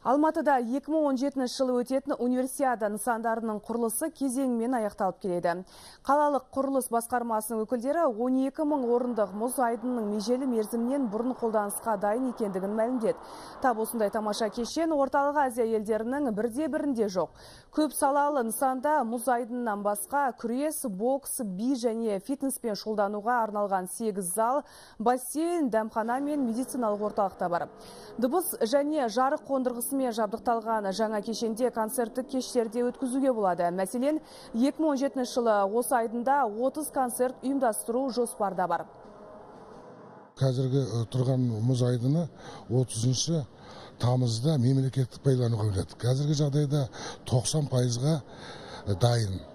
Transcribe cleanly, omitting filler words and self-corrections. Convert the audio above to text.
Алматыда 2017 жылы өтетін универсиада нысандарының құрылысы кезеңмен аяқталып келеді. Қалалық құрылыс басқармасының өкілдері 12 мың орындық мұз айдынының межелі мерзімнен бұрын қолданысқа дайын екендігін мәлімдеді. Тап осындай тамаша кешен орталық Азия елдерінің бірде-бірінде жоқ. Көп салалы нысанда мұз айдынынан басқа күрес, бокс, би және фитнеспен шұғылдануға арналған 8 зал, бассейн, дәмхана мен медициналық орталықта бар. Дыбыс және жарық қондырғысымен жабдықталған жаңа кешенде концерттік кештерде өткізуге болады. Мәселен, 2017 жылы осы айдында 30 концерт ұйымдастыру жоспарда бар. Қазіргі тұрған мұз айдыны 30 тамызда мемлекеттік пайдалануға беріледі. Қазіргі жағдайда 90%-ға дайын.